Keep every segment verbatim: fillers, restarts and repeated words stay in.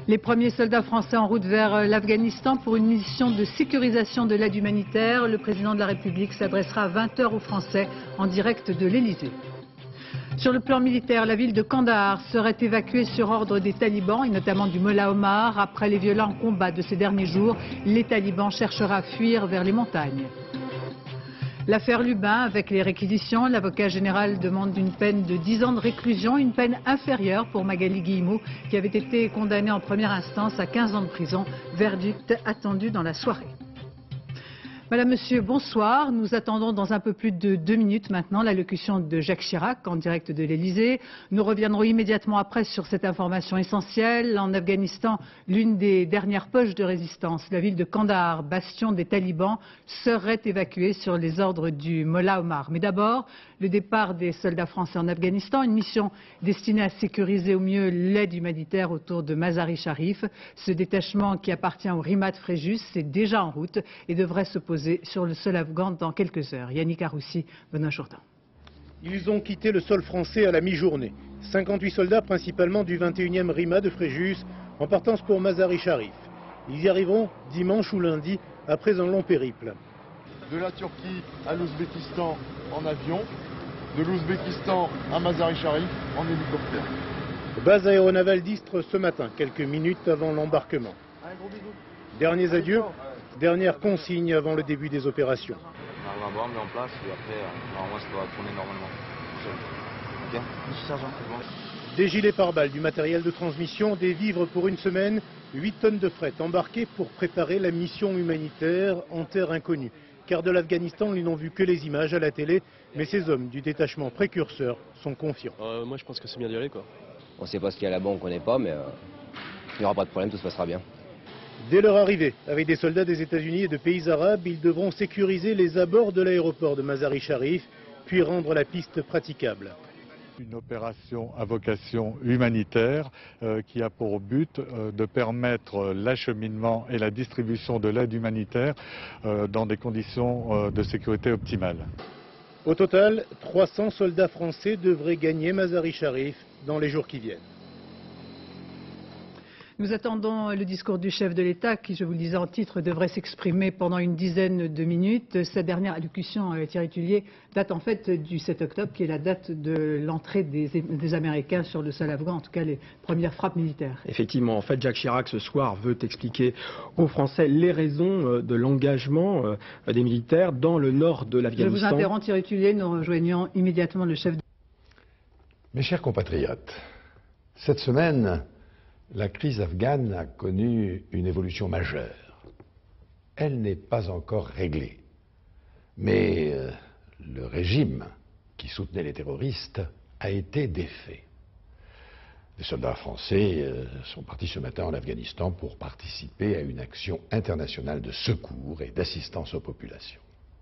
Les premiers soldats français en route vers l'Afghanistan pour une mission de sécurisation de l'aide humanitaire. Le président de la République s'adressera à vingt heures aux Français en direct de l'Élysée. Sur le plan militaire, la ville de Kandahar serait évacuée sur ordre des talibans et notamment du Mollah Omar. Après les violents combats de ces derniers jours, les talibans chercheraient à fuir vers les montagnes. L'affaire Lubin avec les réquisitions, l'avocat général demande une peine de dix ans de réclusion, une peine inférieure pour Magali Guillemot qui avait été condamnée en première instance à quinze ans de prison, verdict attendu dans la soirée. Madame, Monsieur, bonsoir. Nous attendons dans un peu plus de deux minutes maintenant l'allocution de Jacques Chirac en direct de l'Élysée. Nous reviendrons immédiatement après sur cette information essentielle. En Afghanistan, l'une des dernières poches de résistance, la ville de Kandahar, bastion des talibans, serait évacuée sur les ordres du Mollah Omar. Mais d'abord, le départ des soldats français en Afghanistan, une mission destinée à sécuriser au mieux l'aide humanitaire autour de Mazar-i Sharif. Ce détachement qui appartient au Rimat Fréjus est déjà en route et devrait se poser sur le sol afghan dans quelques heures. Yannick Aroussi, Benoît Jourdain. Ils ont quitté le sol français à la mi-journée. cinquante-huit soldats, principalement du vingt et unième Rimat de Fréjus, en partance pour Mazar-i Sharif. Ils y arriveront dimanche ou lundi, après un long périple. De la Turquie à l'Ouzbékistan en avion, de l'Ouzbékistan à Mazar-i Sharif en hélicoptère. Base aéronavale d'Istre ce matin, quelques minutes avant l'embarquement. Derniers adieux. Dernière consigne avant le début des opérations. On arrive à voir, on met en place et après, normalement, ça doit tourner normalement. Ok. Monsieur Sergent, c'est bon. Des gilets pare-balles, du matériel de transmission, des vivres pour une semaine, huit tonnes de fret embarquées pour préparer la mission humanitaire en terre inconnue. Car de l'Afghanistan, ils n'ont vu que les images à la télé, mais ces hommes du détachement précurseur sont confiants. Euh, moi, je pense que c'est bien d'y aller, quoi. On ne sait pas ce qu'il y a là-bas, on ne connaît pas, mais euh, il n'y aura pas de problème, tout se passera bien. Dès leur arrivée, avec des soldats des États-Unis et de pays arabes, ils devront sécuriser les abords de l'aéroport de Mazar-i Sharif, puis rendre la piste praticable. Une opération à vocation humanitaire euh, qui a pour but euh, de permettre l'acheminement et la distribution de l'aide humanitaire euh, dans des conditions euh, de sécurité optimales. Au total, trois cents soldats français devraient gagner Mazar-i Sharif dans les jours qui viennent. Nous attendons le discours du chef de l'État qui, je vous le disais en titre, devrait s'exprimer pendant une dizaine de minutes. Sa dernière allocution, Thierry Tulier, date en fait du sept octobre, qui est la date de l'entrée des, des Américains sur le sol afghan, en tout cas les premières frappes militaires. Effectivement, en fait, Jacques Chirac ce soir veut expliquer aux Français les raisons de l'engagement des militaires dans le nord de l'Afghanistan. Je vous interromps, Thierry Tulier, nous rejoignons immédiatement le chef de... Mes chers compatriotes, cette semaine, la crise afghane a connu une évolution majeure. Elle n'est pas encore réglée. Mais euh, le régime qui soutenait les terroristes a été défait. Les soldats français euh, sont partis ce matin en Afghanistan pour participer à une action internationale de secours et d'assistance aux populations.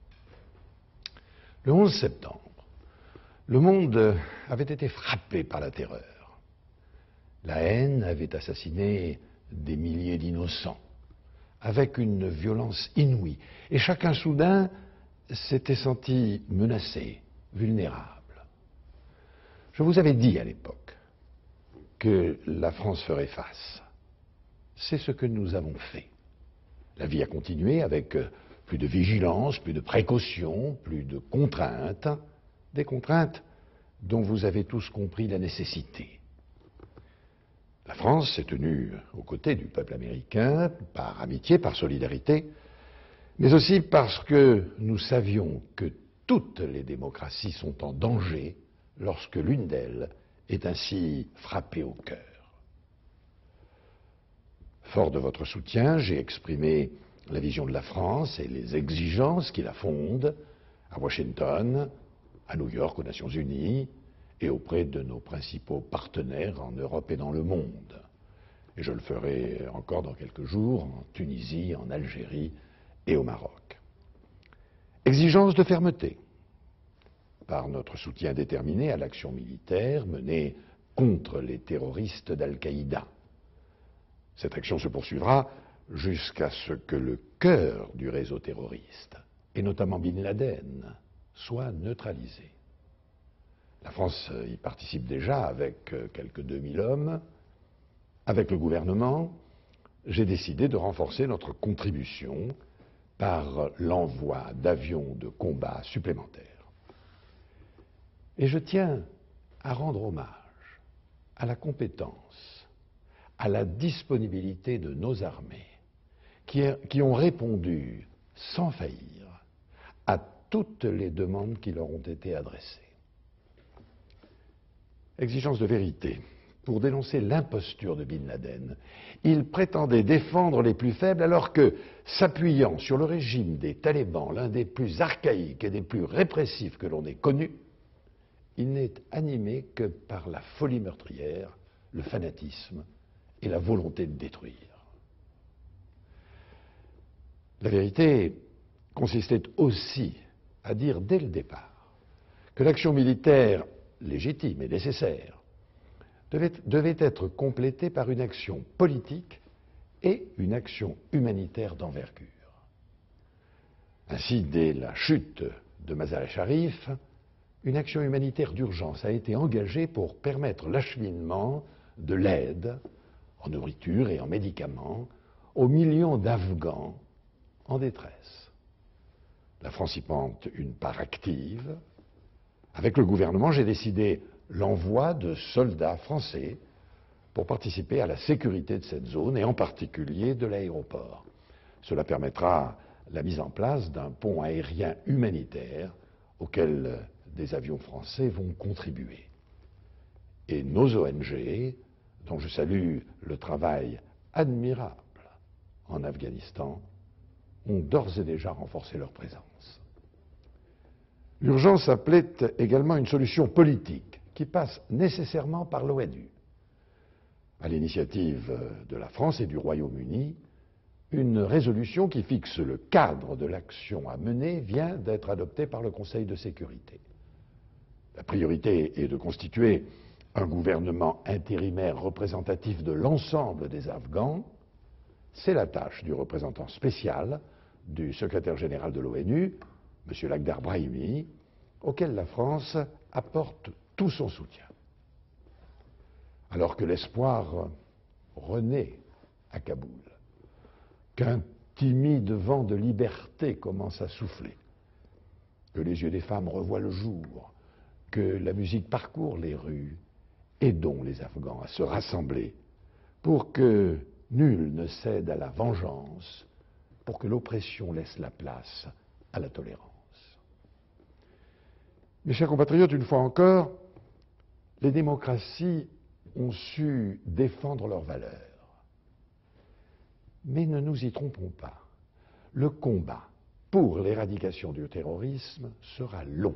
Le onze septembre, le monde avait été frappé par la terreur. La haine avait assassiné des milliers d'innocents, avec une violence inouïe. Et chacun soudain s'était senti menacé, vulnérable. Je vous avais dit à l'époque que la France ferait face. C'est ce que nous avons fait. La vie a continué avec plus de vigilance, plus de précaution, plus de contraintes, des contraintes dont vous avez tous compris la nécessité. La France s'est tenue aux côtés du peuple américain, par amitié, par solidarité, mais aussi parce que nous savions que toutes les démocraties sont en danger lorsque l'une d'elles est ainsi frappée au cœur. Fort de votre soutien, j'ai exprimé la vision de la France et les exigences qui la fondent à Washington, à New York, aux Nations Unies, et auprès de nos principaux partenaires en Europe et dans le monde. Et je le ferai encore dans quelques jours en Tunisie, en Algérie et au Maroc. Exigence de fermeté, par notre soutien déterminé à l'action militaire menée contre les terroristes d'Al-Qaïda. Cette action se poursuivra jusqu'à ce que le cœur du réseau terroriste, et notamment Bin Laden, soit neutralisé. La France y participe déjà avec quelques deux mille hommes, avec le gouvernement, j'ai décidé de renforcer notre contribution par l'envoi d'avions de combat supplémentaires. Et je tiens à rendre hommage à la compétence, à la disponibilité de nos armées, qui, qui ont répondu sans faillir à toutes les demandes qui leur ont été adressées. Exigence de vérité. Pour dénoncer l'imposture de Bin Laden, il prétendait défendre les plus faibles alors que, s'appuyant sur le régime des talibans, l'un des plus archaïques et des plus répressifs que l'on ait connu, il n'est animé que par la folie meurtrière, le fanatisme et la volonté de détruire. La vérité consistait aussi à dire dès le départ que l'action militaire légitime et nécessaire devait, devait être complétée par une action politique et une action humanitaire d'envergure. Ainsi, dès la chute de Mazar-e-Sharif, une action humanitaire d'urgence a été engagée pour permettre l'acheminement de l'aide en nourriture et en médicaments aux millions d'Afghans en détresse. La France y prend une part active. Avec le gouvernement, j'ai décidé l'envoi de soldats français pour participer à la sécurité de cette zone et en particulier de l'aéroport. Cela permettra la mise en place d'un pont aérien humanitaire auquel des avions français vont contribuer. Et nos O N G, dont je salue le travail admirable en Afghanistan, ont d'ores et déjà renforcé leur présence. L'urgence appelait également une solution politique qui passe nécessairement par l'ONU. À l'initiative de la France et du Royaume-Uni, une résolution qui fixe le cadre de l'action à mener vient d'être adoptée par le Conseil de sécurité. La priorité est de constituer un gouvernement intérimaire représentatif de l'ensemble des Afghans. C'est la tâche du représentant spécial du secrétaire général de l'ONU, M. Lakhdar Brahimi, auquel la France apporte tout son soutien. Alors que l'espoir renaît à Kaboul, qu'un timide vent de liberté commence à souffler, que les yeux des femmes revoient le jour, que la musique parcourt les rues, aidons les Afghans à se rassembler pour que nul ne cède à la vengeance, pour que l'oppression laisse la place à la tolérance. Mes chers compatriotes, une fois encore, les démocraties ont su défendre leurs valeurs. Mais ne nous y trompons pas, le combat pour l'éradication du terrorisme sera long.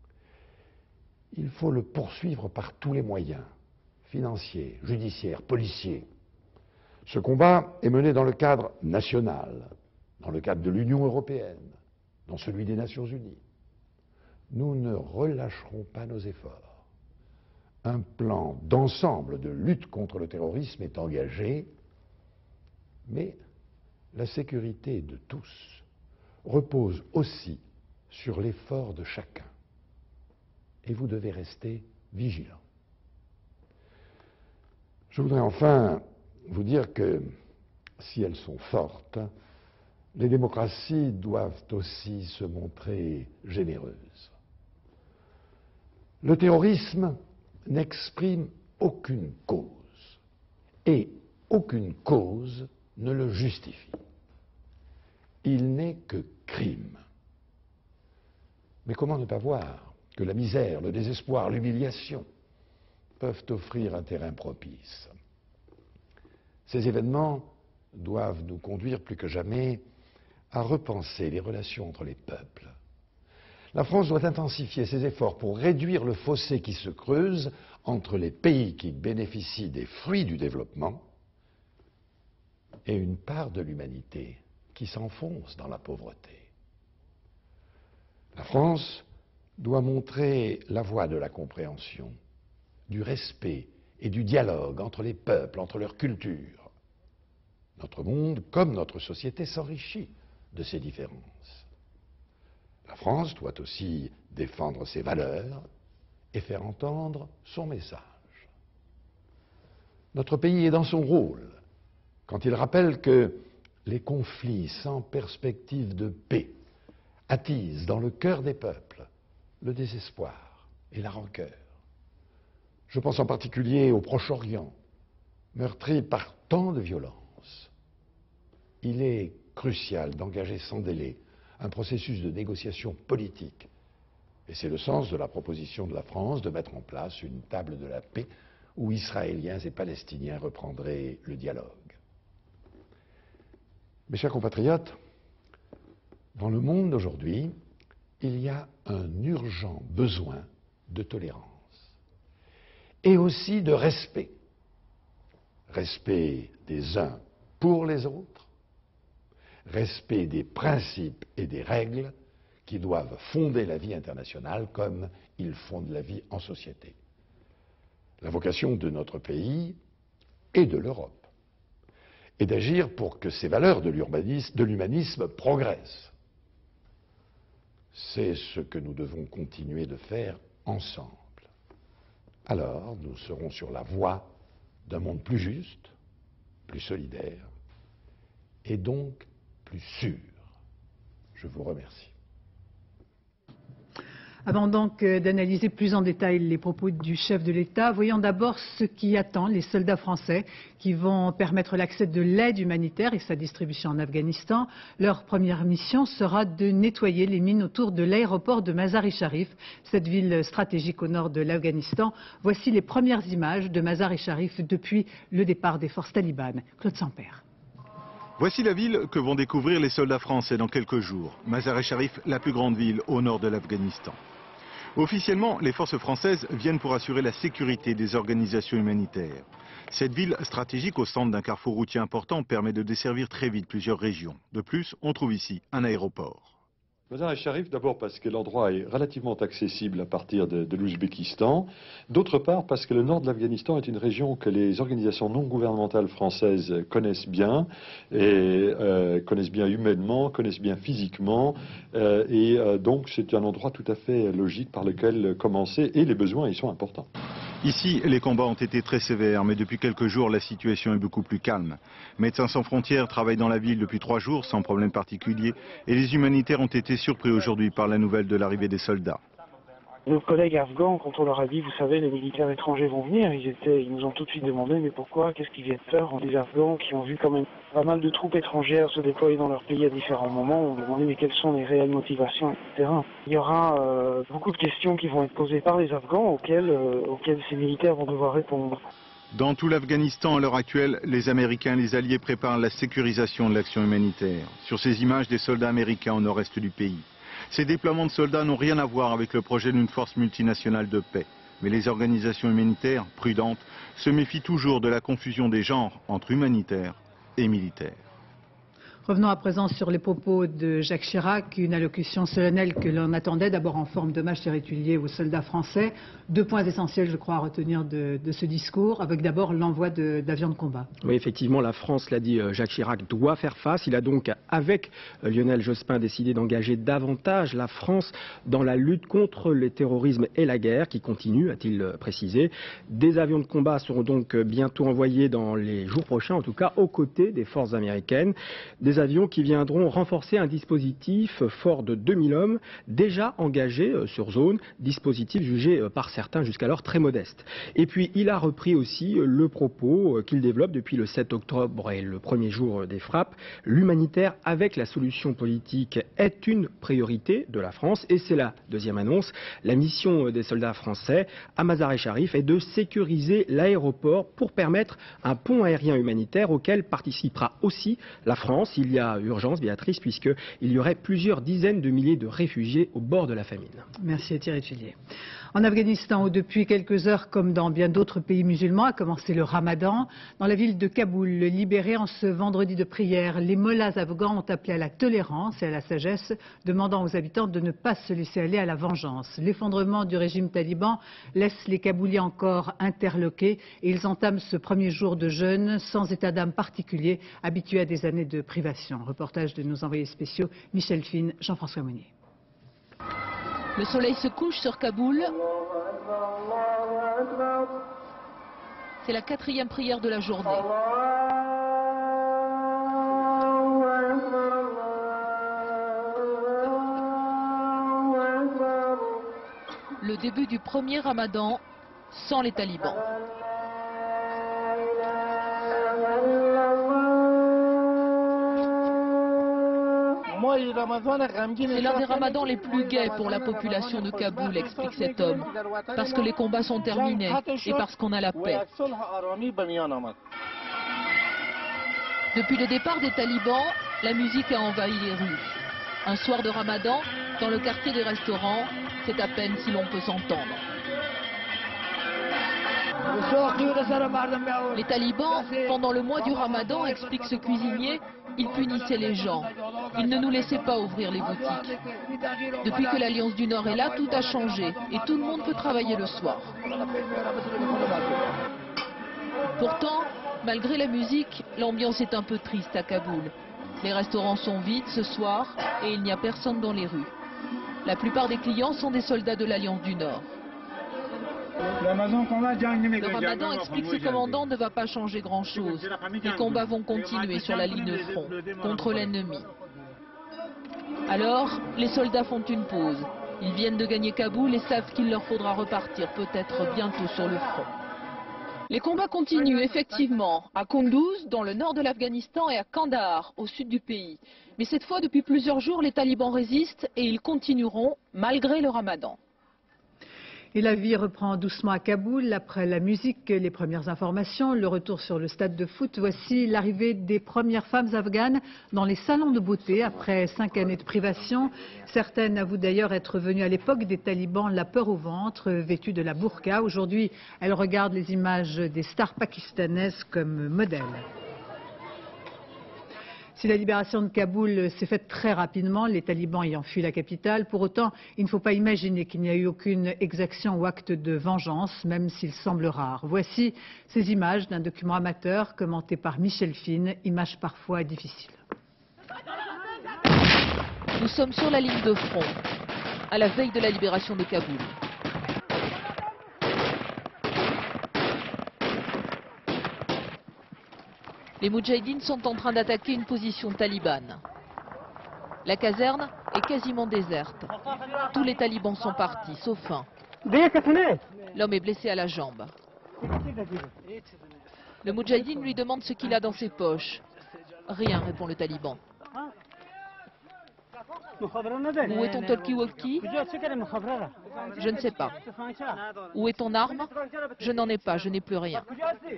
Il faut le poursuivre par tous les moyens, financiers, judiciaires, policiers. Ce combat est mené dans le cadre national, dans le cadre de l'Union européenne, dans celui des Nations unies. Nous ne relâcherons pas nos efforts. Un plan d'ensemble de lutte contre le terrorisme est engagé, mais la sécurité de tous repose aussi sur l'effort de chacun. Et vous devez rester vigilants. Je voudrais enfin vous dire que si elles sont fortes, les démocraties doivent aussi se montrer généreuses. Le terrorisme n'exprime aucune cause et aucune cause ne le justifie. Il n'est que crime. Mais comment ne pas voir que la misère, le désespoir, l'humiliation peuvent offrir un terrain propice? Ces événements doivent nous conduire plus que jamais à repenser les relations entre les peuples. La France doit intensifier ses efforts pour réduire le fossé qui se creuse entre les pays qui bénéficient des fruits du développement et une part de l'humanité qui s'enfonce dans la pauvreté. La France doit montrer la voie de la compréhension, du respect et du dialogue entre les peuples, entre leurs cultures. Notre monde, comme notre société, s'enrichit de ces différences. La France doit aussi défendre ses valeurs et faire entendre son message. Notre pays est dans son rôle quand il rappelle que les conflits sans perspective de paix attisent dans le cœur des peuples le désespoir et la rancœur. Je pense en particulier au Proche-Orient, meurtri par tant de violence. Il est crucial d'engager sans délai un processus de négociation politique. Et c'est le sens de la proposition de la France de mettre en place une table de la paix où Israéliens et Palestiniens reprendraient le dialogue. Mes chers compatriotes, dans le monde d'aujourd'hui, il y a un urgent besoin de tolérance et aussi de respect. Respect des uns pour les autres, respect des principes et des règles qui doivent fonder la vie internationale comme ils fondent la vie en société. La vocation de notre pays et de l'Europe est d'agir pour que ces valeurs de l'humanisme progressent. C'est ce que nous devons continuer de faire ensemble. Alors, nous serons sur la voie d'un monde plus juste, plus solidaire et donc plus sûr. Je vous remercie. Avant donc d'analyser plus en détail les propos du chef de l'État, voyons d'abord ce qui attend les soldats français qui vont permettre l'accès de l'aide humanitaire et sa distribution en Afghanistan. Leur première mission sera de nettoyer les mines autour de l'aéroport de Mazar-i-Sharif, cette ville stratégique au nord de l'Afghanistan. Voici les premières images de Mazar-i-Sharif depuis le départ des forces talibanes. Claude Sampère. Voici la ville que vont découvrir les soldats français dans quelques jours. Mazar-i-Sharif, la plus grande ville au nord de l'Afghanistan. Officiellement, les forces françaises viennent pour assurer la sécurité des organisations humanitaires. Cette ville stratégique au centre d'un carrefour routier important permet de desservir très vite plusieurs régions. De plus, on trouve ici un aéroport. Mazar-i-Sharif, d'abord parce que l'endroit est relativement accessible à partir de, de l'Ouzbékistan. D'autre part parce que le nord de l'Afghanistan est une région que les organisations non gouvernementales françaises connaissent bien, et euh, connaissent bien humainement, connaissent bien physiquement. Euh, et euh, donc c'est un endroit tout à fait logique par lequel commencer, et les besoins y sont importants. Ici, les combats ont été très sévères, mais depuis quelques jours, la situation est beaucoup plus calme. Médecins sans frontières travaillent dans la ville depuis trois jours, sans problème particulier, et les humanitaires ont été surpris aujourd'hui par la nouvelle de l'arrivée des soldats. Nos collègues afghans, quand on leur a dit, vous savez, les militaires étrangers vont venir, ils, étaient, ils nous ont tout de suite demandé, mais pourquoi, qu'est-ce qu'ils viennent faire? Les Afghans qui ont vu quand même pas mal de troupes étrangères se déployer dans leur pays à différents moments, ont demandé, mais quelles sont les réelles motivations, et cetera. Il y aura euh, beaucoup de questions qui vont être posées par les Afghans auxquelles, euh, auxquelles ces militaires vont devoir répondre. Dans tout l'Afghanistan, à l'heure actuelle, les Américains et les Alliés préparent la sécurisation de l'action humanitaire. Sur ces images, des soldats américains au nord-est du pays. Ces déploiements de soldats n'ont rien à voir avec le projet d'une force multinationale de paix. Mais les organisations humanitaires, prudentes, se méfient toujours de la confusion des genres entre humanitaires et militaires. Revenons à présent sur les propos de Jacques Chirac, une allocution solennelle que l'on attendait, d'abord en forme d'hommage spirituel aux soldats français. Deux points essentiels, je crois, à retenir de, de ce discours, avec d'abord l'envoi d'avions de, de combat. Oui, effectivement, la France, l'a dit Jacques Chirac, doit faire face. Il a donc, avec Lionel Jospin, décidé d'engager davantage la France dans la lutte contre le terrorisme et la guerre, qui continue, a-t-il précisé. Des avions de combat seront donc bientôt envoyés dans les jours prochains, en tout cas, aux côtés des forces américaines. Des avions qui viendront renforcer un dispositif fort de deux mille hommes déjà engagés sur zone, dispositif jugé par certains jusqu'alors très modeste. Et puis il a repris aussi le propos qu'il développe depuis le sept octobre et le premier jour des frappes. L'humanitaire avec la solution politique est une priorité de la France, et c'est la deuxième annonce. La mission des soldats français à Mazar-i-Sharif est de sécuriser l'aéroport pour permettre un pont aérien humanitaire auquel participera aussi la France. Il y a urgence, Béatrice, puisqu'il y aurait plusieurs dizaines de milliers de réfugiés au bord de la famine. Merci Thierry Tullier. En Afghanistan, où depuis quelques heures, comme dans bien d'autres pays musulmans, a commencé le ramadan, dans la ville de Kaboul, libérée en ce vendredi de prière, les mollahs afghans ont appelé à la tolérance et à la sagesse, demandant aux habitants de ne pas se laisser aller à la vengeance. L'effondrement du régime taliban laisse les Kabouliens encore interloqués et ils entament ce premier jour de jeûne sans état d'âme particulier, habitués à des années de privation. Reportage de nos envoyés spéciaux Michel Fine, Jean-François Monnier. Le soleil se couche sur Kaboul. C'est la quatrième prière de la journée. Le début du premier ramadan sans les talibans. C'est l'un des ramadans les plus gais pour la population de Kaboul, explique cet homme, parce que les combats sont terminés et parce qu'on a la paix. Depuis le départ des talibans, la musique a envahi les rues. Un soir de ramadan, dans le quartier des restaurants, c'est à peine si l'on peut s'entendre. Les talibans, pendant le mois du ramadan, explique ce cuisinier, ils punissaient les gens. Ils ne nous laissaient pas ouvrir les boutiques. Depuis que l'Alliance du Nord est là, tout a changé et tout le monde peut travailler le soir. Pourtant, malgré la musique, l'ambiance est un peu triste à Kaboul. Les restaurants sont vides ce soir et il n'y a personne dans les rues. La plupart des clients sont des soldats de l'Alliance du Nord. Le ramadan, explique ses commandants, ne va pas changer grand-chose. Les combats vont continuer sur la ligne de front, contre l'ennemi. Alors, les soldats font une pause. Ils viennent de gagner Kaboul et savent qu'il leur faudra repartir peut-être bientôt sur le front. Les combats continuent effectivement à Kunduz, dans le nord de l'Afghanistan, et à Kandahar, au sud du pays. Mais cette fois, depuis plusieurs jours, les talibans résistent et ils continueront malgré le ramadan. Et la vie reprend doucement à Kaboul. Après la musique, les premières informations, le retour sur le stade de foot. Voici l'arrivée des premières femmes afghanes dans les salons de beauté après cinq années de privation. Certaines avouent d'ailleurs être venues à l'époque des talibans la peur au ventre, vêtues de la burqa. Aujourd'hui, elles regardent les images des stars pakistanaises comme modèles. Si la libération de Kaboul s'est faite très rapidement, les talibans ayant fui la capitale, pour autant, il ne faut pas imaginer qu'il n'y a eu aucune exaction ou acte de vengeance, même s'il semble rare. Voici ces images d'un document amateur commenté par Michel Fine, images parfois difficiles. Nous sommes sur la ligne de front, à la veille de la libération de Kaboul. Les Moudjahidines sont en train d'attaquer une position talibane. La caserne est quasiment déserte. Tous les talibans sont partis, sauf un. L'homme est blessé à la jambe. Le Moudjahidine lui demande ce qu'il a dans ses poches. Rien, répond le taliban. Où est ton talkie-walkie? Je ne sais pas. Où est ton arme? Je n'en ai pas, je n'ai plus rien.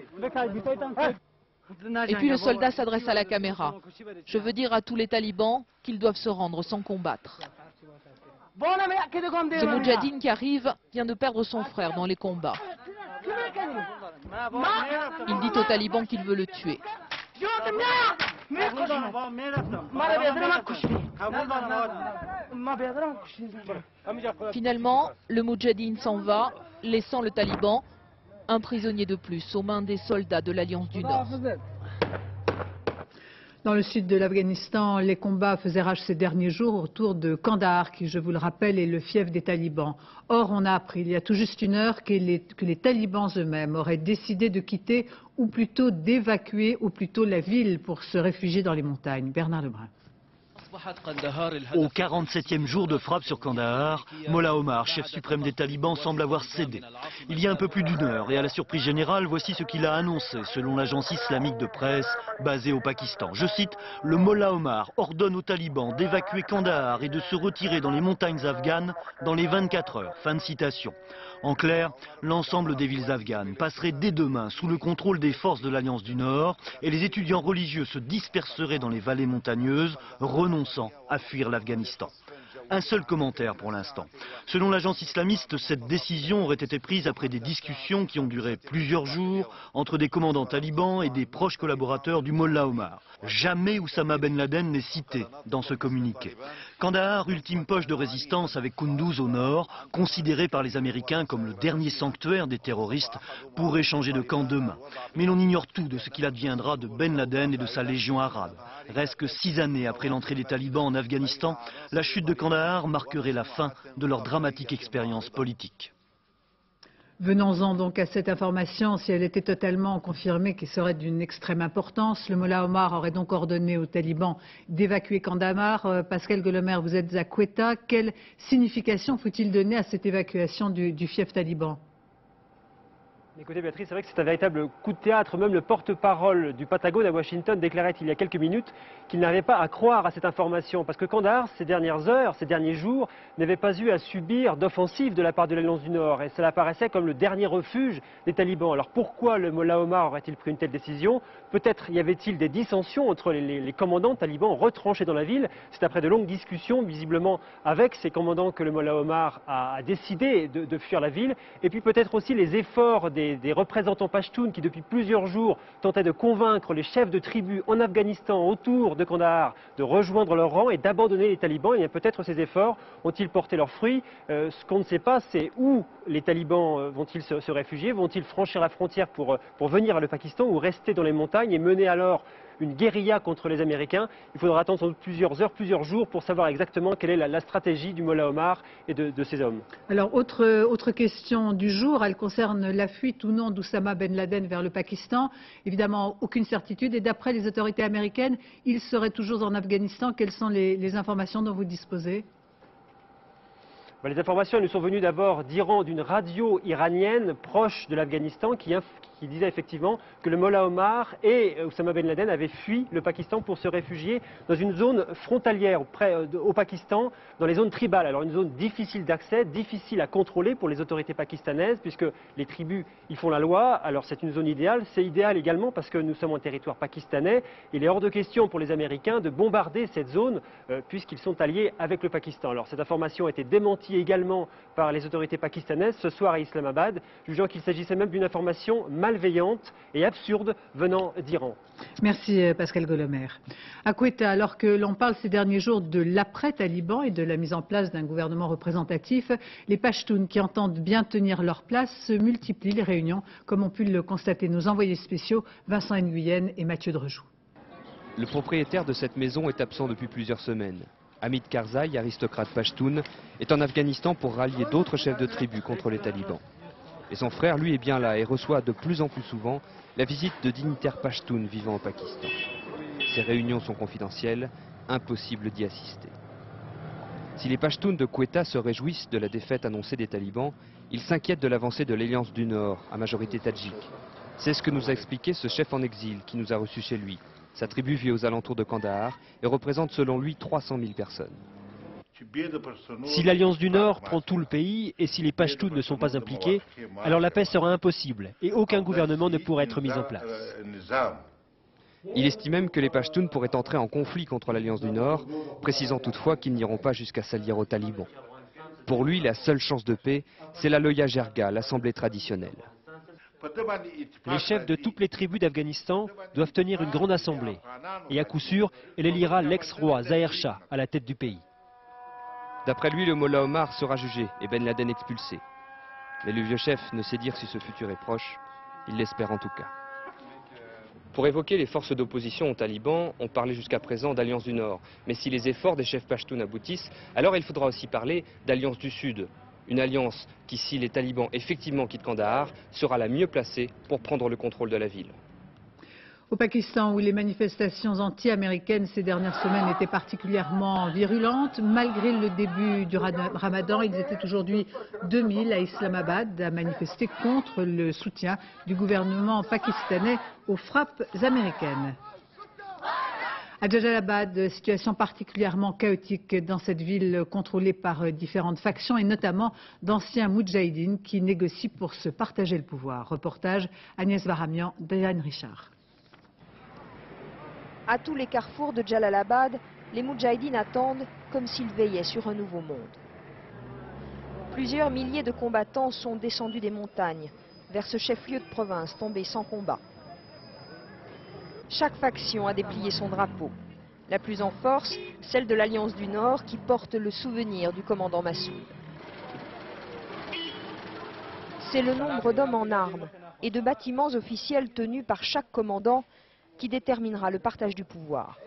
Et puis le soldat s'adresse à la caméra. Je veux dire à tous les talibans qu'ils doivent se rendre sans combattre. Ce Moudjahidine qui arrive vient de perdre son frère dans les combats. Il dit aux talibans qu'il veut le tuer. Finalement, le Moudjahidine s'en va, laissant le taliban, un prisonnier de plus aux mains des soldats de l'Alliance du Nord. Dans le sud de l'Afghanistan, les combats faisaient rage ces derniers jours autour de Kandahar, qui, je vous le rappelle, est le fief des talibans. Or, on a appris il y a tout juste une heure que les, que les talibans eux-mêmes auraient décidé de quitter, ou plutôt d'évacuer, ou plutôt la ville pour se réfugier dans les montagnes. Bernard Lebrun. Au quarante-septième jour de frappe sur Kandahar, Mollah Omar, chef suprême des talibans, semble avoir cédé. Il y a un peu plus d'une heure et à la surprise générale, voici ce qu'il a annoncé selon l'agence islamique de presse basée au Pakistan. Je cite, le Mollah Omar ordonne aux talibans d'évacuer Kandahar et de se retirer dans les montagnes afghanes dans les vingt-quatre heures. Fin de citation. En clair, l'ensemble des villes afghanes passeraient dès demain sous le contrôle des forces de l'Alliance du Nord et les étudiants religieux se disperseraient dans les vallées montagneuses, renonçant à fuir l'Afghanistan. Un seul commentaire pour l'instant. Selon l'agence islamiste, cette décision aurait été prise après des discussions qui ont duré plusieurs jours entre des commandants talibans et des proches collaborateurs du Mollah Omar. Jamais Oussama Ben Laden n'est cité dans ce communiqué. Kandahar, ultime poche de résistance avec Kunduz au nord, considéré par les Américains comme le dernier sanctuaire des terroristes, pourrait changer de camp demain. Mais l'on ignore tout de ce qu'il adviendra de Ben Laden et de sa légion arabe. Reste que six années après l'entrée des talibans en Afghanistan, la chute de Kandahar marquerait la fin de leur dramatique expérience politique. Venons-en donc à cette information. Si elle était totalement confirmée, qui serait d'une extrême importance, le Mollah Omar aurait donc ordonné aux talibans d'évacuer Kandahar. Euh, Pascal Golomer, vous êtes à Quetta. Quelle signification faut-il donner à cette évacuation du, du fief taliban ? Écoutez Béatrice, c'est vrai que c'est un véritable coup de théâtre. Même le porte-parole du Pentagone à Washington déclarait il y a quelques minutes qu'il n'avait pas à croire à cette information. Parce que Kandahar, ces dernières heures, ces derniers jours, n'avait pas eu à subir d'offensive de la part de l'Alliance du Nord. Et cela apparaissait comme le dernier refuge des talibans. Alors pourquoi le Mollah Omar aurait-il pris une telle décision? Peut-être y avait-il des dissensions entre les, les, les commandants talibans retranchés dans la ville. C'est après de longues discussions, visiblement avec ces commandants, que le Mollah Omar a, a décidé de, de fuir la ville. Et puis peut-être aussi les efforts des des représentants pashtuns qui depuis plusieurs jours tentaient de convaincre les chefs de tribus en Afghanistan autour de Kandahar de rejoindre leur rang et d'abandonner les talibans. Et peut-être ces efforts ont-ils porté leurs fruits. Euh, ce qu'on ne sait pas, c'est où les talibans vont-ils se, se réfugier, vont-ils franchir la frontière pour, pour venir vers le Pakistan ou rester dans les montagnes et mener alors une guérilla contre les Américains. Il faudra attendre plusieurs heures, plusieurs jours pour savoir exactement quelle est la, la stratégie du Mollah Omar et de, de ses hommes. Alors, autre, autre question du jour, elle concerne la fuite ou non d'Oussama Ben Laden vers le Pakistan. Évidemment, aucune certitude. Et d'après les autorités américaines, il serait toujours en Afghanistan. Quelles sont les, les informations dont vous disposez ? Les informations nous sont venues d'abord d'Iran, d'une radio iranienne proche de l'Afghanistan qui, qui disait effectivement que le Mollah Omar et Oussama Ben Laden avaient fui le Pakistan pour se réfugier dans une zone frontalière près, au Pakistan, dans les zones tribales. Alors une zone difficile d'accès, difficile à contrôler pour les autorités pakistanaises puisque les tribus y font la loi. Alors c'est une zone idéale. C'est idéal également parce que nous sommes en territoire pakistanais. Il est hors de question pour les Américains de bombarder cette zone euh, puisqu'ils sont alliés avec le Pakistan. Alors cette information a été démentie également par les autorités pakistanaises ce soir à Islamabad, jugeant qu'il s'agissait même d'une information malveillante et absurde venant d'Iran. Merci Pascal Golomer. À Quetta, alors que l'on parle ces derniers jours de l'après-Taliban et de la mise en place d'un gouvernement représentatif, les Pashtuns qui entendent bien tenir leur place se multiplient les réunions, comme ont pu le constater nos envoyés spéciaux Vincent Nguyen et Mathieu Drejoux. Le propriétaire de cette maison est absent depuis plusieurs semaines. Hamid Karzai, aristocrate pashtoun, est en Afghanistan pour rallier d'autres chefs de tribu contre les talibans. Et son frère, lui, est bien là et reçoit de plus en plus souvent la visite de dignitaires pashtuns vivant au Pakistan. Ces réunions sont confidentielles, impossible d'y assister. Si les Pashtuns de Quetta se réjouissent de la défaite annoncée des talibans, ils s'inquiètent de l'avancée de l'Alliance du Nord, à majorité tadjik. C'est ce que nous a expliqué ce chef en exil qui nous a reçus chez lui. Sa tribu vit aux alentours de Kandahar et représente selon lui trois cent mille personnes. Si l'Alliance du Nord prend tout le pays et si les Pashtuns ne sont pas impliqués, alors la paix sera impossible et aucun gouvernement ne pourra être mis en place. Il estime même que les Pashtuns pourraient entrer en conflit contre l'Alliance du Nord, précisant toutefois qu'ils n'iront pas jusqu'à s'allier aux talibans. Pour lui, la seule chance de paix, c'est la Loya Jirga, l'assemblée traditionnelle. Les chefs de toutes les tribus d'Afghanistan doivent tenir une grande assemblée. Et à coup sûr, elle élira l'ex-roi Zahir Shah à la tête du pays. D'après lui, le Mollah Omar sera jugé et Ben Laden expulsé. Mais le vieux chef ne sait dire si ce futur est proche. Il l'espère en tout cas. Pour évoquer les forces d'opposition aux talibans, on parlait jusqu'à présent d'Alliance du Nord. Mais si les efforts des chefs pashtuns aboutissent, alors il faudra aussi parler d'Alliance du Sud. Une alliance qui, si les talibans effectivement quittent Kandahar, sera la mieux placée pour prendre le contrôle de la ville. Au Pakistan, où les manifestations anti-américaines ces dernières semaines étaient particulièrement virulentes, malgré le début du Ramadan, ils étaient aujourd'hui deux mille à Islamabad à manifester contre le soutien du gouvernement pakistanais aux frappes américaines. À Jalalabad, situation particulièrement chaotique dans cette ville contrôlée par différentes factions et notamment d'anciens moudjahidines qui négocient pour se partager le pouvoir. Reportage Agnès Varamian, Diane Richard. À tous les carrefours de Jalalabad, les moudjahidines attendent comme s'ils veillaient sur un nouveau monde. Plusieurs milliers de combattants sont descendus des montagnes vers ce chef-lieu de province tombé sans combat. Chaque faction a déplié son drapeau. La plus en force, celle de l'Alliance du Nord qui porte le souvenir du commandant Massoud. C'est le nombre d'hommes en armes et de bâtiments officiels tenus par chaque commandant qui déterminera le partage du pouvoir.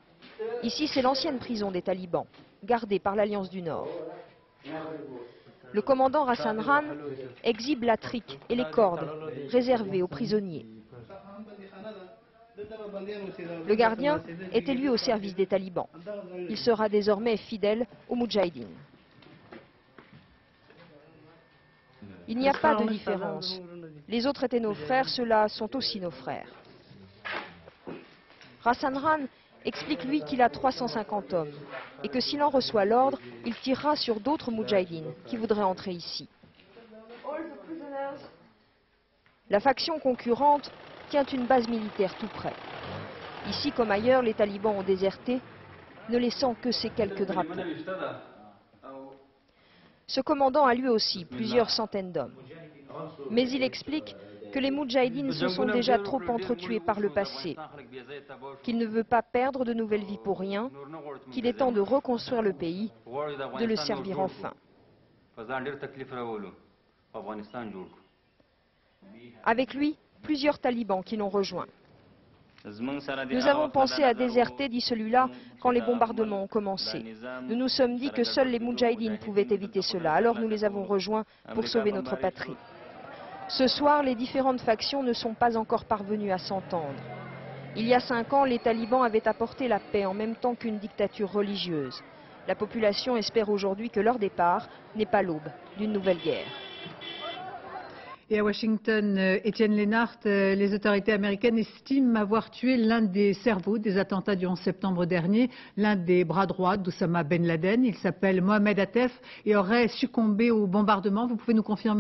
Ici, c'est l'ancienne prison des talibans, gardée par l'Alliance du Nord. Le commandant Hassan Khan exhibe la trique et les cordes réservées aux prisonniers. Le gardien était lui au service des talibans. Il sera désormais fidèle aux Moudjahidines. Il n'y a pas de différence. Les autres étaient nos frères, ceux-là sont aussi nos frères. Hassan Khan explique lui qu'il a trois cent cinquante hommes et que s'il en reçoit l'ordre, il tirera sur d'autres Moudjahidines qui voudraient entrer ici. La faction concurrente tient une base militaire tout près. Ici comme ailleurs, les talibans ont déserté, ne laissant que ces quelques drapeaux. Ce commandant a lui aussi plusieurs centaines d'hommes. Mais il explique que les Moudjahidines se sont déjà trop entretués par le passé, qu'il ne veut pas perdre de nouvelles vies pour rien, qu'il est temps de reconstruire le pays, de le servir enfin. Avec lui, plusieurs talibans qui l'ont rejoint. Nous avons pensé à déserter, dit celui-là, quand les bombardements ont commencé. Nous nous sommes dit que seuls les Moudjahidines pouvaient éviter cela, alors nous les avons rejoints pour sauver notre patrie. Ce soir, les différentes factions ne sont pas encore parvenues à s'entendre. Il y a cinq ans, les talibans avaient apporté la paix en même temps qu'une dictature religieuse. La population espère aujourd'hui que leur départ n'est pas l'aube d'une nouvelle guerre. Et à Washington, Étienne Lénart, les autorités américaines estiment avoir tué l'un des cerveaux des attentats du onze septembre dernier, l'un des bras droits d'Oussama Ben Laden. Il s'appelle Mohamed Attef et aurait succombé au bombardement. Vous pouvez nous confirmer ?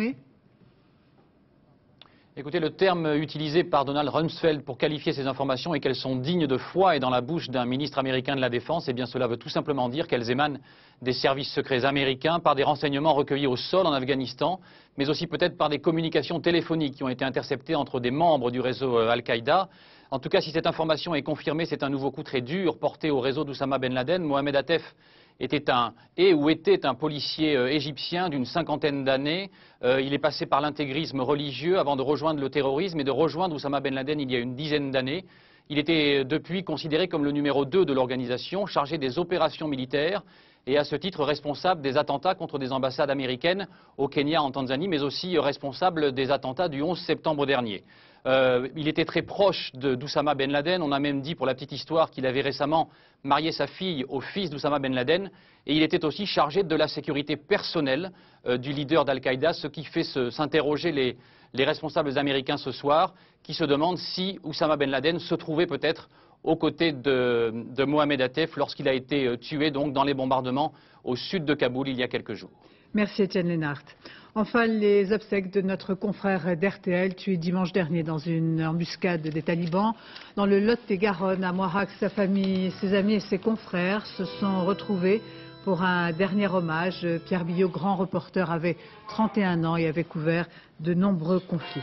Écoutez, le terme utilisé par Donald Rumsfeld pour qualifier ces informations et qu'elles sont dignes de foi et dans la bouche d'un ministre américain de la Défense, eh bien cela veut tout simplement dire qu'elles émanent des services secrets américains par des renseignements recueillis au sol en Afghanistan, mais aussi peut-être par des communications téléphoniques qui ont été interceptées entre des membres du réseau Al-Qaïda. En tout cas, si cette information est confirmée, c'est un nouveau coup très dur porté au réseau d'Oussama Ben Laden. Mohamed Attef était un, et ou était un policier euh, égyptien d'une cinquantaine d'années. Euh, il est passé par l'intégrisme religieux avant de rejoindre le terrorisme et de rejoindre Oussama Ben Laden il y a une dizaine d'années. Il était depuis considéré comme le numéro deux de l'organisation, chargé des opérations militaires et à ce titre responsable des attentats contre des ambassades américaines au Kenya, en Tanzanie, mais aussi responsable des attentats du onze septembre dernier. Euh, il était très proche d'Oussama Ben Laden. On a même dit, pour la petite histoire, qu'il avait récemment marié sa fille au fils d'Oussama Ben Laden. Et il était aussi chargé de la sécurité personnelle euh, du leader d'Al-Qaïda, ce qui fait s'interroger les, les responsables américains ce soir, qui se demandent si Oussama Ben Laden se trouvait peut-être aux côtés de, de Mohamed Attef lorsqu'il a été tué donc, dans les bombardements au sud de Kaboul il y a quelques jours. Merci Étienne Lénart. Enfin, les obsèques de notre confrère d'R T L, tué dimanche dernier dans une embuscade des talibans. Dans le Lot-et-Garonne, à Moirac, sa famille, ses amis et ses confrères se sont retrouvés pour un dernier hommage. Pierre Billot, grand reporter, avait trente et un ans et avait couvert de nombreux conflits.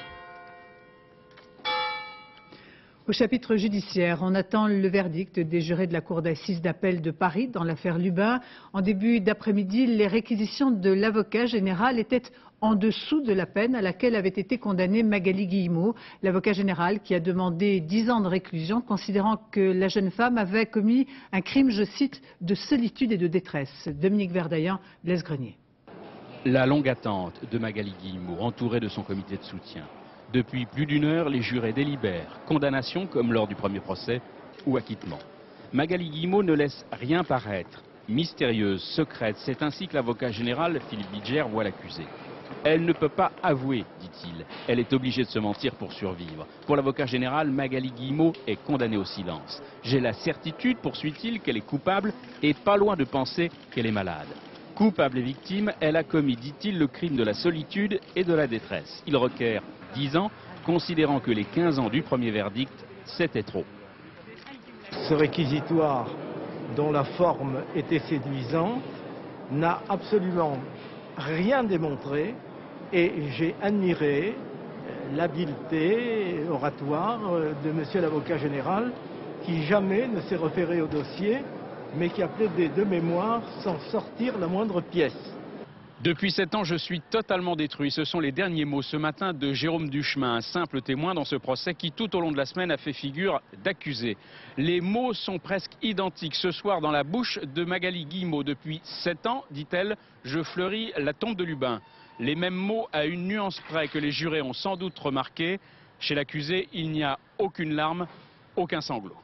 Au chapitre judiciaire, on attend le verdict des jurés de la Cour d'assises d'appel de Paris dans l'affaire Lubin. En début d'après-midi, les réquisitions de l'avocat général étaient en dessous de la peine à laquelle avait été condamnée Magali Guillemot, l'avocat général qui a demandé dix ans de réclusion, considérant que la jeune femme avait commis un crime, je cite, de solitude et de détresse. Dominique Verdaillan, Blaise Grenier. La longue attente de Magali Guillemot, entourée de son comité de soutien. Depuis plus d'une heure, les jurés délibèrent, condamnation comme lors du premier procès ou acquittement. Magali Guillemot ne laisse rien paraître. Mystérieuse, secrète, c'est ainsi que l'avocat général Philippe Bilger voit l'accusée. Elle ne peut pas avouer, dit-il. Elle est obligée de se mentir pour survivre. Pour l'avocat général, Magali Guillemot est condamnée au silence. J'ai la certitude, poursuit-il, qu'elle est coupable et pas loin de penser qu'elle est malade. Coupable et victime, elle a commis, dit-il, le crime de la solitude et de la détresse. Il requiert dix ans, considérant que les quinze ans du premier verdict, c'était trop. Ce réquisitoire, dont la forme était séduisante, n'a absolument rien démontré et j'ai admiré l'habileté oratoire de monsieur l'avocat général qui jamais ne s'est référé au dossier mais qui a plaidé de mémoire sans sortir la moindre pièce. Depuis sept ans, je suis totalement détruit. Ce sont les derniers mots ce matin de Jérôme Duchemin, un simple témoin dans ce procès qui tout au long de la semaine a fait figure d'accusé. Les mots sont presque identiques. Ce soir, dans la bouche de Magali Guillemot, depuis sept ans, dit-elle, je fleuris la tombe de Lubin. Les mêmes mots à une nuance près que les jurés ont sans doute remarqué. Chez l'accusé, il n'y a aucune larme, aucun sanglot.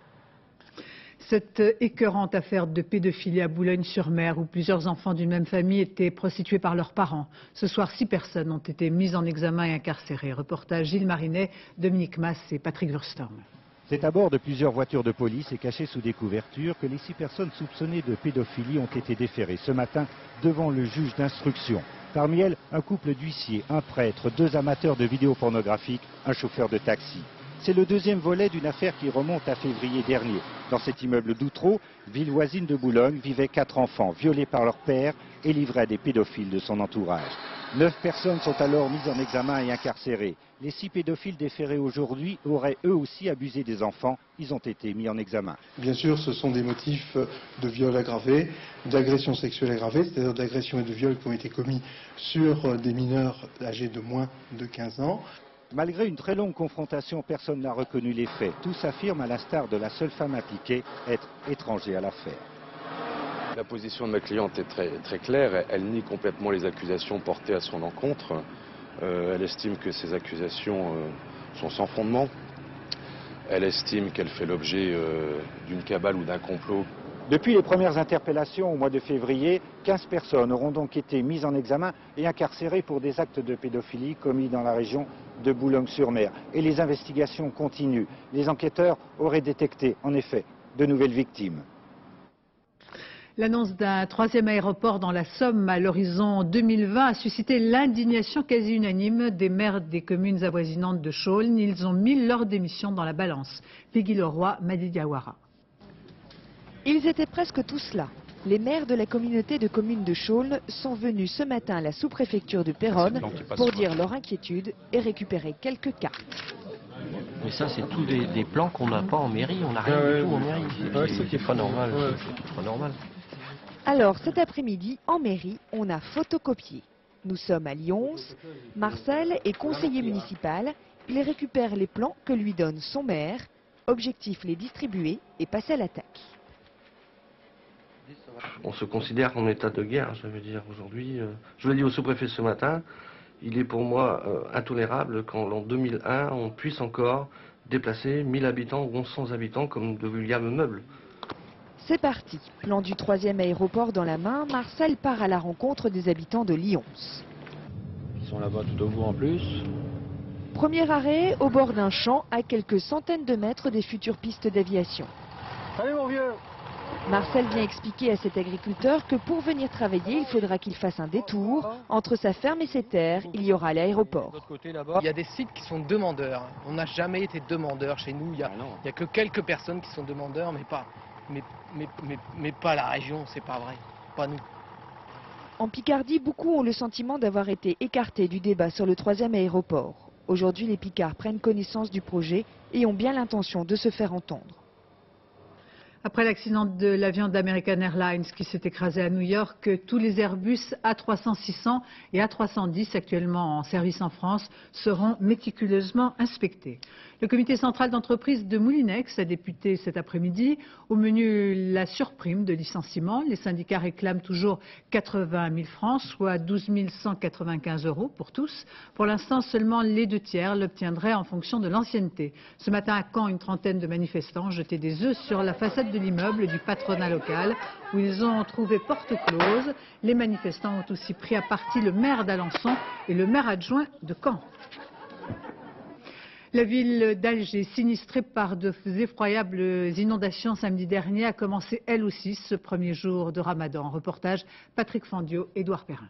Cette écœurante affaire de pédophilie à Boulogne-sur-Mer, où plusieurs enfants d'une même famille étaient prostitués par leurs parents. Ce soir, six personnes ont été mises en examen et incarcérées. Reportage Gilles Marinet, Dominique Mas et Patrick Wurstorm. C'est à bord de plusieurs voitures de police et cachées sous des couvertures que les six personnes soupçonnées de pédophilie ont été déférées ce matin devant le juge d'instruction. Parmi elles, un couple d'huissiers, un prêtre, deux amateurs de vidéos pornographiques, un chauffeur de taxi. C'est le deuxième volet d'une affaire qui remonte à février dernier. Dans cet immeuble d'Outreau, ville voisine de Boulogne, vivaient quatre enfants violés par leur père et livrés à des pédophiles de son entourage. Neuf personnes sont alors mises en examen et incarcérées. Les six pédophiles déférés aujourd'hui auraient eux aussi abusé des enfants. Ils ont été mis en examen. Bien sûr, ce sont des motifs de viol aggravé, d'agression sexuelle aggravée, c'est-à-dire d'agression et de viol qui ont été commis sur des mineurs âgés de moins de quinze ans. Malgré une très longue confrontation, personne n'a reconnu les faits. Tous affirment, à l'instar de la seule femme impliquée, être étrangers à l'affaire. La position de ma cliente est très, très claire. Elle nie complètement les accusations portées à son encontre. Euh, elle estime que ces accusations euh, sont sans fondement. Elle estime qu'elle fait l'objet euh, d'une cabale ou d'un complot. Depuis les premières interpellations au mois de février, quinze personnes auront donc été mises en examen et incarcérées pour des actes de pédophilie commis dans la région de Boulogne-sur-Mer. Et les investigations continuent. Les enquêteurs auraient détecté, en effet, de nouvelles victimes. L'annonce d'un troisième aéroport dans la Somme à l'horizon deux mille vingt a suscité l'indignation quasi unanime des maires des communes avoisinantes de Chaulnes. Ils ont mis leur démission dans la balance. Peggy Leroy, Madi Diawara. Ils étaient presque tous là. Les maires de la communauté de communes de Chaulnes sont venus ce matin à la sous-préfecture de Péronne pour dire leur inquiétude et récupérer quelques cartes. Mais ça, c'est tous des, des plans qu'on n'a pas en mairie. On n'a rien ouais, du tout en mairie. C'est ouais, pas normal. Ouais. C'est pas normal. Alors, cet après-midi, en mairie, on a photocopié. Nous sommes à Lyons. Marcel est conseiller municipal. Il récupère les plans que lui donne son maire. Objectif, les distribuer et passer à l'attaque. On se considère en état de guerre, je veux dire, aujourd'hui. Euh, je l'ai dit au sous-préfet ce matin, il est pour moi euh, intolérable qu'en deux mille un, on puisse encore déplacer mille habitants ou onze cents habitants comme de vulgaires meubles. C'est parti. Plan du troisième aéroport dans la main, Marcel part à la rencontre des habitants de Lyons. Ils sont là-bas tout au bout en plus. Premier arrêt, au bord d'un champ, à quelques centaines de mètres des futures pistes d'aviation. Salut mon vieux! Marcel vient expliquer à cet agriculteur que pour venir travailler, il faudra qu'il fasse un détour. Entre sa ferme et ses terres, il y aura l'aéroport. Il y a des sites qui sont demandeurs. On n'a jamais été demandeurs chez nous. Il n'y a, il y a que quelques personnes qui sont demandeurs, mais pas, mais, mais, mais, mais pas la région, c'est pas vrai. Pas nous. En Picardie, beaucoup ont le sentiment d'avoir été écartés du débat sur le troisième aéroport. Aujourd'hui, les Picards prennent connaissance du projet et ont bien l'intention de se faire entendre. Après l'accident de l'avion d'American Airlines qui s'est écrasé à New York, tous les Airbus A trois cents six cents et A trois cent dix actuellement en service en France seront méticuleusement inspectés. Le comité central d'entreprise de Moulinex a débuté cet après-midi. Au menu, la surprime de licenciement. Les syndicats réclament toujours quatre-vingt mille francs, soit douze mille cent quatre-vingt-quinze euros pour tous. Pour l'instant, seulement les deux tiers l'obtiendraient en fonction de l'ancienneté. Ce matin à Caen, une trentaine de manifestants jetaient des œufs sur la façade de l'immeuble du patronat local où ils ont trouvé porte close. Les manifestants ont aussi pris à partie le maire d'Alençon et le maire adjoint de Caen. La ville d'Alger, sinistrée par de effroyables inondations samedi dernier, a commencé elle aussi ce premier jour de Ramadan. Reportage Patrick Fandiot, Édouard Perrin.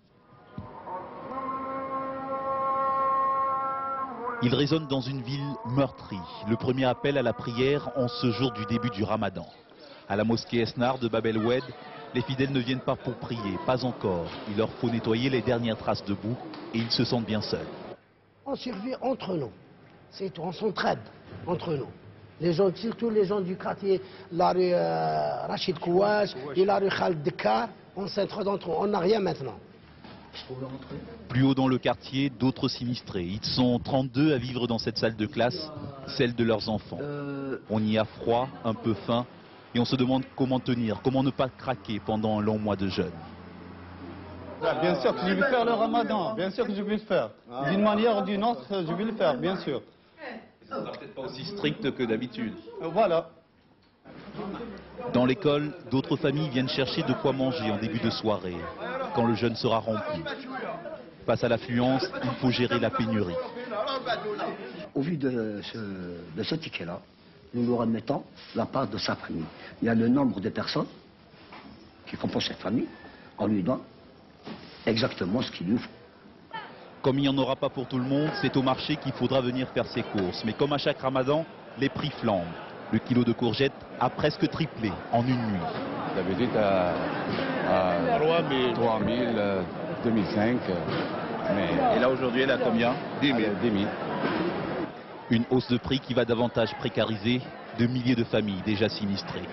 Il résonne dans une ville meurtrie. Le premier appel à la prière en ce jour du début du Ramadan. À la mosquée Esnar de Bab el-Oued, les fidèles ne viennent pas pour prier, pas encore. Il leur faut nettoyer les dernières traces de boue et ils se sentent bien seuls. On survit entre nous. C'est tout, on s'entraide entre nous. Les gens, surtout les gens du quartier, la rue euh, Rachid Kouach et la rue Khaled Dekar, on s'entraide entre nous. On n'a rien maintenant. Plus haut dans le quartier, d'autres sinistrés. Ils sont trente-deux à vivre dans cette salle de classe, celle de leurs enfants. On y a froid, un peu faim, et on se demande comment tenir, comment ne pas craquer pendant un long mois de jeûne. Bien sûr que je vais faire le ramadan, bien sûr que je vais le faire. D'une manière ou d'une autre, je vais le faire, bien sûr. Ça sera peut-être pas aussi strict que d'habitude. Voilà. Dans l'école, d'autres familles viennent chercher de quoi manger en début de soirée, quand le jeûne sera rempli. Face à l'affluence, il faut gérer la pénurie. Au vu de ce, de ce ticket-là, nous nous remettons la part de sa famille. Il y a le nombre de personnes qui composent cette famille, on lui donne exactement ce qu'il lui faut. Comme il n'y en aura pas pour tout le monde, c'est au marché qu'il faudra venir faire ses courses. Mais comme à chaque ramadan, les prix flambent. Le kilo de courgettes a presque triplé en une nuit. D'habitude à, à trois mille, deux mille cinq. Mais... Et là aujourd'hui, elle a combien? dix mille. Une hausse de prix qui va davantage précariser de milliers de familles déjà sinistrées.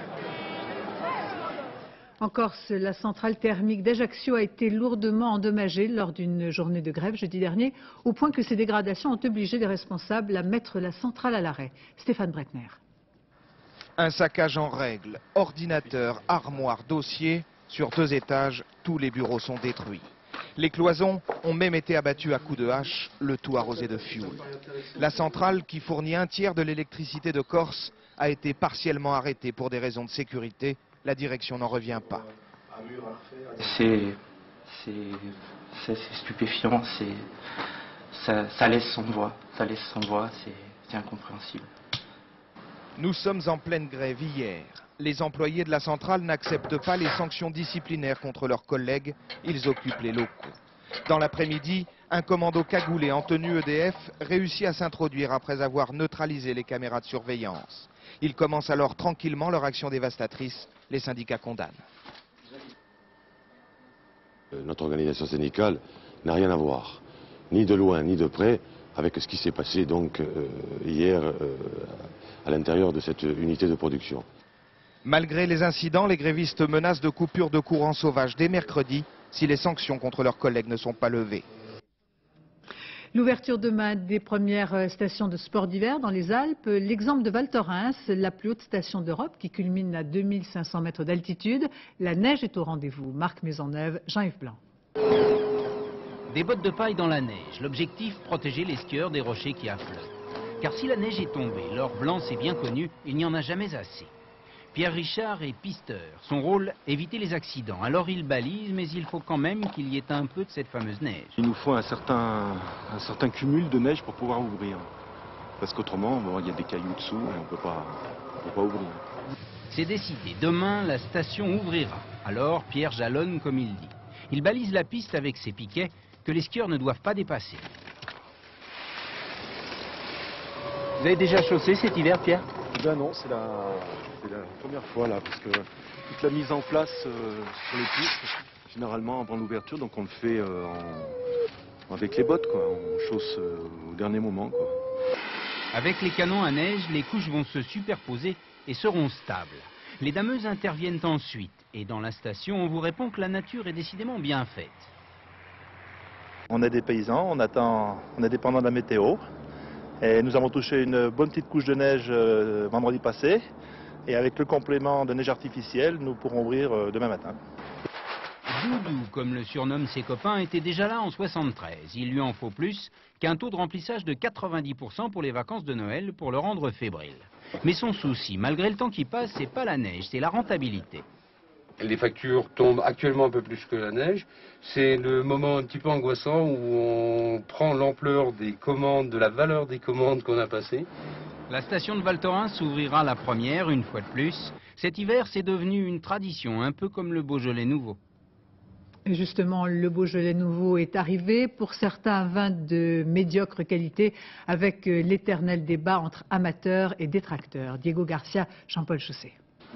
En Corse, la centrale thermique d'Ajaccio a été lourdement endommagée lors d'une journée de grève jeudi dernier, au point que ces dégradations ont obligé les responsables à mettre la centrale à l'arrêt. Stéphane Breitner. Un saccage en règle, ordinateur, armoire, dossier. Sur deux étages, tous les bureaux sont détruits. Les cloisons ont même été abattues à coups de hache, le tout arrosé de fioul. La centrale, qui fournit un tiers de l'électricité de Corse, a été partiellement arrêtée pour des raisons de sécurité. La direction n'en revient pas. C'est stupéfiant, ça, ça laisse sans voix, ça laisse sans voix, c'est incompréhensible. Nous sommes en pleine grève hier. Les employés de la centrale n'acceptent pas les sanctions disciplinaires contre leurs collègues. Ils occupent les locaux. Dans l'après-midi, un commando cagoulé en tenue E D F réussit à s'introduire après avoir neutralisé les caméras de surveillance. Ils commencent alors tranquillement leur action dévastatrice. Les syndicats condamnent. Notre organisation syndicale n'a rien à voir, ni de loin ni de près, avec ce qui s'est passé donc euh, hier euh, à l'intérieur de cette unité de production. Malgré les incidents, les grévistes menacent de coupure de courant sauvage dès mercredi si les sanctions contre leurs collègues ne sont pas levées. L'ouverture demain des premières stations de sport d'hiver dans les Alpes. L'exemple de Val Thorens, la plus haute station d'Europe qui culmine à deux mille cinq cents mètres d'altitude. La neige est au rendez-vous. Marc Maisonneuve, Jean-Yves Blanc. Des bottes de paille dans la neige. L'objectif, protéger les skieurs des rochers qui affleurent. Car si la neige est tombée, l'or blanc c'est bien connu, il n'y en a jamais assez. Pierre Richard est pisteur. Son rôle, éviter les accidents. Alors il balise, mais il faut quand même qu'il y ait un peu de cette fameuse neige. Il nous faut un certain, un certain cumul de neige pour pouvoir ouvrir. Parce qu'autrement, bon, il y a des cailloux dessous et on ne peut pas, on peut pas ouvrir. C'est décidé. Demain, la station ouvrira. Alors Pierre jalonne comme il dit. Il balise la piste avec ses piquets que les skieurs ne doivent pas dépasser. Vous avez déjà chaussé cet hiver, Pierre? Ben non, c'est la, la première fois là, parce que toute la mise en place euh, sur les pistes, généralement avant l'ouverture, donc on le fait euh, en, avec les bottes, quoi. On chausse euh, au dernier moment, quoi. Avec les canons à neige, les couches vont se superposer et seront stables. Les dameuses interviennent ensuite, et dans la station, on vous répond que la nature est décidément bien faite. On est des paysans, on attend, on est dépendant de la météo. Et nous avons touché une bonne petite couche de neige euh, vendredi passé. Et avec le complément de neige artificielle, nous pourrons ouvrir euh, demain matin. Doudou, comme le surnomment ses copains, était déjà là en soixante-treize. Il lui en faut plus qu'un taux de remplissage de quatre-vingt-dix pour cent pour les vacances de Noël pour le rendre fébrile. Mais son souci, malgré le temps qui passe, c'est pas la neige, c'est la rentabilité. Les factures tombent actuellement un peu plus que la neige. C'est le moment un petit peu angoissant où on prend l'ampleur des commandes, de la valeur des commandes qu'on a passées. La station de Val Thorens ouvrira la première, une fois de plus. Cet hiver, c'est devenu une tradition, un peu comme le Beaujolais nouveau. Et justement, le Beaujolais nouveau est arrivé. Pour certains, vins de médiocre qualité, avec l'éternel débat entre amateurs et détracteurs. Diego Garcia, Jean-Paul Chausset.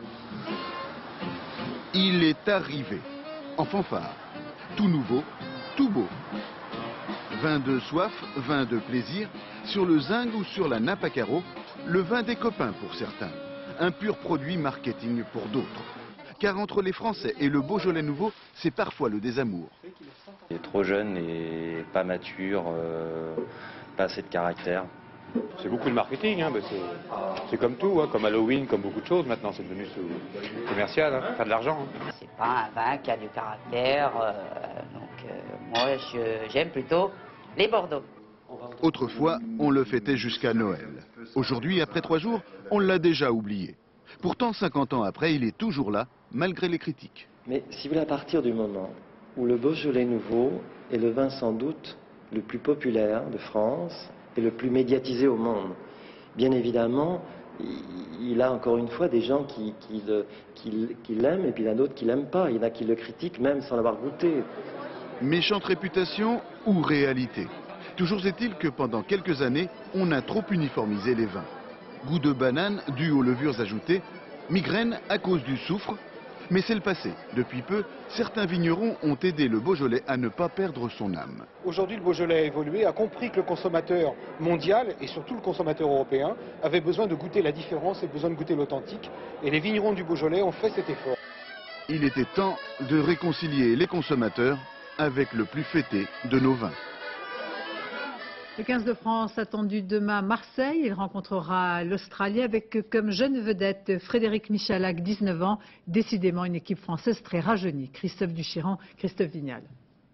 Il est arrivé, en fanfare, tout nouveau, tout beau. Vin de soif, vin de plaisir, sur le zinc ou sur la nappe à carreaux, le vin des copains pour certains, un pur produit marketing pour d'autres. Car entre les Français et le Beaujolais nouveau, c'est parfois le désamour. Il est trop jeune et pas mature, euh, pas assez de caractère. C'est beaucoup de marketing, hein, c'est comme tout, hein, comme Halloween, comme beaucoup de choses maintenant, c'est devenu commercial, hein, faire de l'argent. Hein. C'est pas un vin qui a du caractère, euh, donc euh, moi j'aime plutôt les Bordeaux. Autrefois, on le fêtait jusqu'à Noël. Aujourd'hui, après trois jours, on l'a déjà oublié. Pourtant, cinquante ans après, il est toujours là, malgré les critiques. Mais si vous voulez, à partir du moment où le Beaujolais nouveau est le vin sans doute le plus populaire de France et le plus médiatisé au monde, bien évidemment, il a encore une fois des gens qui, qui, le, qui, qui l'aiment et puis il y en a d'autres qui l'aiment pas. Il y en a qui le critiquent même sans l'avoir goûté. Méchante réputation ou réalité? Toujours est-il que pendant quelques années, on a trop uniformisé les vins. Goût de banane dû aux levures ajoutées, migraine à cause du soufre. Mais c'est le passé. Depuis peu, certains vignerons ont aidé le Beaujolais à ne pas perdre son âme. Aujourd'hui, le Beaujolais a évolué, a compris que le consommateur mondial et surtout le consommateur européen avait besoin de goûter la différence et besoin de goûter l'authentique. Et les vignerons du Beaujolais ont fait cet effort. Il était temps de réconcilier les consommateurs avec le plus fêté de nos vins. Le quinze de France attendu demain à Marseille. Il rencontrera l'Australie avec comme jeune vedette Frédéric Michalak, dix-neuf ans. Décidément une équipe française très rajeunie. Christophe Duchiran, Christophe Vignal.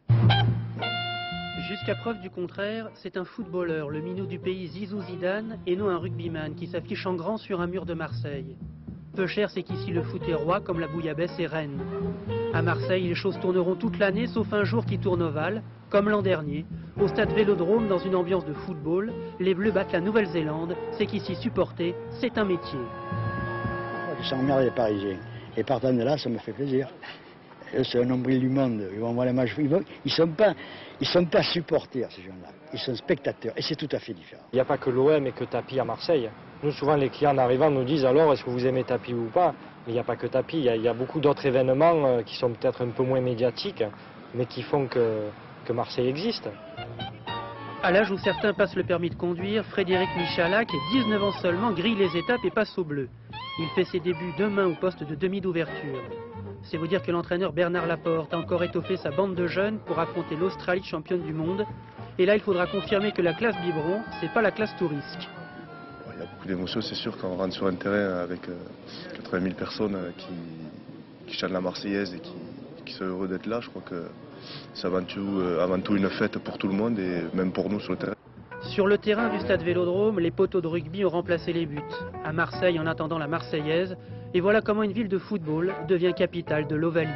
Jusqu'à preuve du contraire, c'est un footballeur, le minot du pays Zizou Zidane, et non un rugbyman qui s'affiche en grand sur un mur de Marseille. Peu cher, c'est qu'ici le foot est roi comme la bouillabaisse est reine. À Marseille, les choses tourneront toute l'année, sauf un jour qui tourne ovale, comme l'an dernier. Au stade Vélodrome, dans une ambiance de football, les Bleus battent la Nouvelle-Zélande. C'est qu'ici, supporter, c'est un métier. Ils sont emmerdés les Parisiens. Et partant de là, ça me fait plaisir. C'est un nombril du monde. Ils vont voir les matchs. Ils ne sont pas, ils sont pas supporters, ces gens-là. Ils sont spectateurs. Et c'est tout à fait différent. Il n'y a pas que l'O M et que Tapi à Marseille. Nous, souvent, les clients en arrivant nous disent alors, est-ce que vous aimez Tapi ou pas? Mais il n'y a pas que Tapi. Il y a, il y a beaucoup d'autres événements euh, qui sont peut-être un peu moins médiatiques, mais qui font que, que Marseille existe. À l'âge où certains passent le permis de conduire, Frédéric Michalak, dix-neuf ans seulement, grille les étapes et passe au bleu. Il fait ses débuts demain au poste de demi d'ouverture. C'est vous dire que l'entraîneur Bernard Laporte a encore étoffé sa bande de jeunes pour affronter l'Australie championne du monde. Et là, il faudra confirmer que la classe biberon, c'est pas la classe touriste. Il y a beaucoup d'émotions, c'est sûr, quand on rentre sur un terrain avec euh, quatre-vingt mille personnes euh, qui, qui chantent la Marseillaise et qui, qui sont heureux d'être là. Je crois que c'est avant tout, euh, avant tout une fête pour tout le monde et même pour nous sur le terrain. Sur le terrain du stade Vélodrome, les poteaux de rugby ont remplacé les buts. À Marseille, en attendant la Marseillaise, et voilà comment une ville de football devient capitale de l'Ovalie.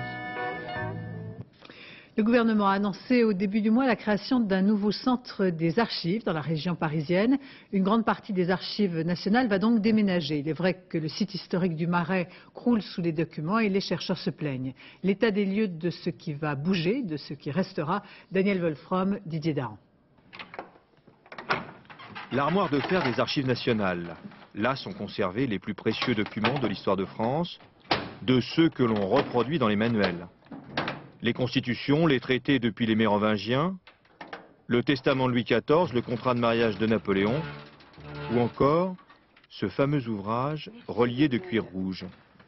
Le gouvernement a annoncé au début du mois la création d'un nouveau centre des archives dans la région parisienne. Une grande partie des archives nationales va donc déménager. Il est vrai que le site historique du Marais croule sous les documents et les chercheurs se plaignent. L'état des lieux de ce qui va bouger, de ce qui restera, Daniel Wolfram, Didier Dahan. L'armoire de fer des archives nationales. Là sont conservés les plus précieux documents de l'histoire de France, de ceux que l'on reproduit dans les manuels. Les constitutions, les traités depuis les Mérovingiens, le testament de Louis quatorze, le contrat de mariage de Napoléon, ou encore ce fameux ouvrage relié de cuir rouge.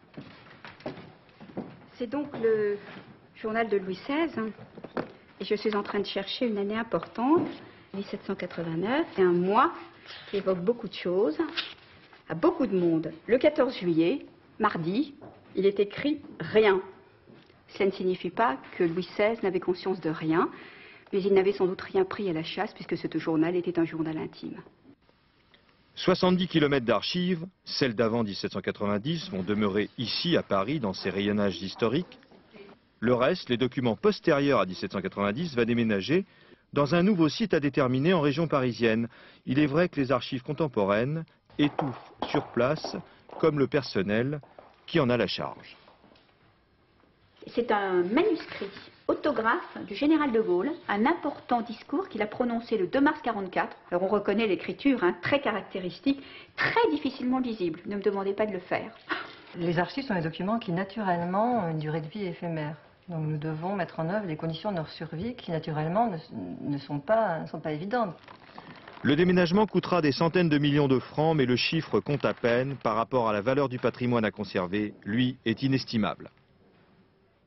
C'est donc le journal de Louis seize, et je suis en train de chercher une année importante, mille sept cent quatre-vingt-neuf, c'est un mois qui évoque beaucoup de choses, à beaucoup de monde. Le quatorze juillet, mardi, il est écrit « Rien ». Cela ne signifie pas que Louis seize n'avait conscience de rien, mais il n'avait sans doute rien pris à la chasse puisque ce journal était un journal intime. soixante-dix kilomètres d'archives, celles d'avant mille sept cent quatre-vingt-dix, vont demeurer ici à Paris dans ces rayonnages historiques. Le reste, les documents postérieurs à mille sept cent quatre-vingt-dix, va déménager dans un nouveau site à déterminer en région parisienne. Il est vrai que les archives contemporaines étouffent sur place, comme le personnel qui en a la charge. C'est un manuscrit autographe du général de Gaulle, un important discours qu'il a prononcé le deux mars quarante-quatre. Alors on reconnaît l'écriture, hein, très caractéristique, très difficilement lisible. Ne me demandez pas de le faire. Les archives sont des documents qui naturellement ont une durée de vie éphémère. Donc nous devons mettre en œuvre les conditions de leur survie qui naturellement ne, ne, sont, pas, ne sont pas évidentes. Le déménagement coûtera des centaines de millions de francs, mais le chiffre compte à peine par rapport à la valeur du patrimoine à conserver, lui, est inestimable.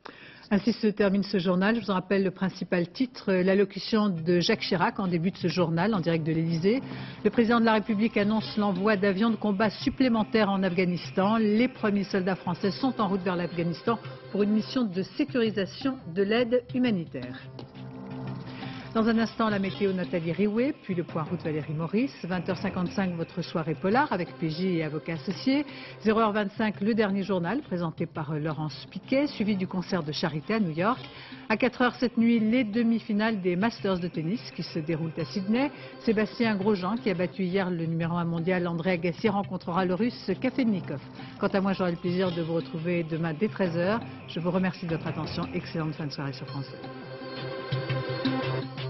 Ainsi se termine ce journal. Je vous en rappelle le principal titre, l'allocution de Jacques Chirac en début de ce journal, en direct de l'Élysée. Le président de la République annonce l'envoi d'avions de combat supplémentaires en Afghanistan. Les premiers soldats français sont en route vers l'Afghanistan pour une mission de sécurisation de l'aide humanitaire. Dans un instant, la météo, Nathalie Riouet, puis le point route Valérie Maurice. vingt heures cinquante-cinq, votre soirée polar avec P J et avocats associés. zéro heure vingt-cinq, le dernier journal présenté par Laurence Piquet, suivi du concert de charité à New York. À quatre heures cette nuit, les demi-finales des Masters de tennis qui se déroulent à Sydney. Sébastien Grosjean, qui a battu hier le numéro un mondial André Agassi, rencontrera le russe Kafelnikov. Quant à moi, j'aurai le plaisir de vous retrouver demain dès treize heures. Je vous remercie de votre attention. Excellente fin de soirée sur France deux.